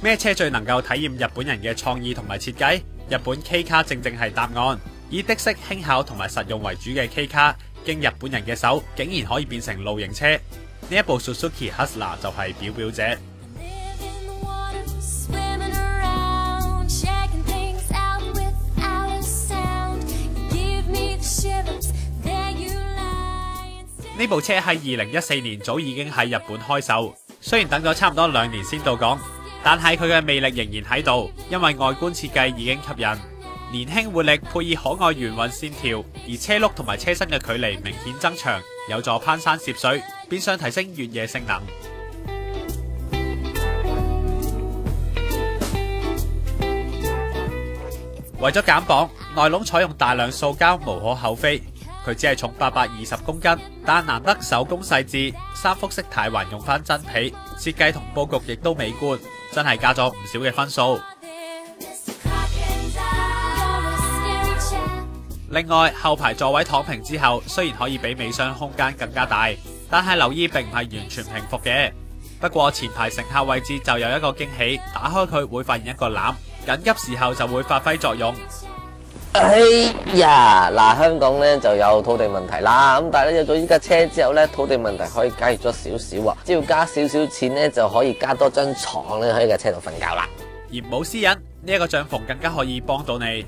咩車最能夠體驗日本人嘅創意同埋設計？日本 K 卡正係答案。以的式輕巧同埋實用為主嘅 K 卡，經日本人嘅手，竟然可以變成露營車。呢一部 Suzuki Hustler 就係表表者。呢部車喺2014年早已經喺日本開售，雖然等咗差唔多2年先到港，但係佢嘅魅力仍然喺度，因為外觀設計已經吸引。年輕活力配以可愛圓韻線條，而車轆同埋車身嘅距離明顯增長，有助攀山涉水，變相提升越野性能。為咗減磅，內籠採用大量塑膠無可厚非。佢只係重820公斤，但難得手工細緻，3幅式軚環用翻真皮，設計同佈局亦都美觀，真係加咗唔少嘅分數。另外，後排座位躺平之後，雖然可以比尾箱空間更加大，但係留意並唔係完全平伏嘅。不過前排乘客位置就有一個驚喜，打開佢會發現一個籃，緊急時候就會發揮作用。 哎呀，嗱，香港咧就有土地問題啦，咁但係咧有咗依架車之後咧，土地問題可以解決咗少少啊，只要加少少錢咧就可以加多張床咧喺架車度瞓覺啦。 而冇私隱，呢一個帳篷更加可以幫到你。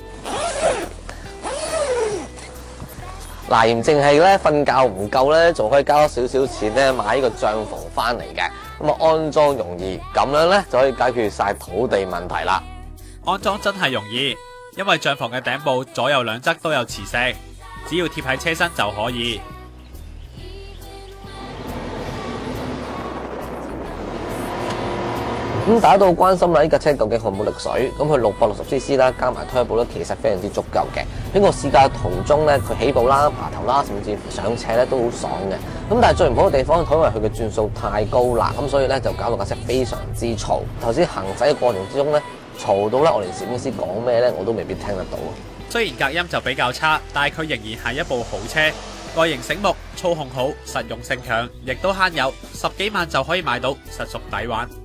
嗱，唔淨係咧瞓覺唔夠咧，仲可以加多少少錢咧買呢個帳篷翻嚟嘅，咁啊安裝容易，咁樣咧就可以解決晒土地問題啦。 安裝真係容易。因為帳篷嘅頂部左右兩側都有磁石，只要貼喺車身就可以。 咁大家都好關心啦，呢架車究竟可唔可力水？咁佢660cc 啦，加埋 turbo 咧，其實非常之足夠嘅。喺個試駕途中咧，佢起步啦、爬頭啦，甚至乎上斜咧都好爽嘅。咁但係最唔好嘅地方，因為佢嘅轉數太高啦，咁所以咧就搞到架車非常之嘈。頭先行駛嘅過程之中咧，嘈到咧我連攝影師講咩咧，我都未必聽得到。 雖然隔音就比較差，但係佢仍然係一部好車，外形醒目，操控好，實用性強，亦都慳油，10幾萬就可以買到，實屬抵玩。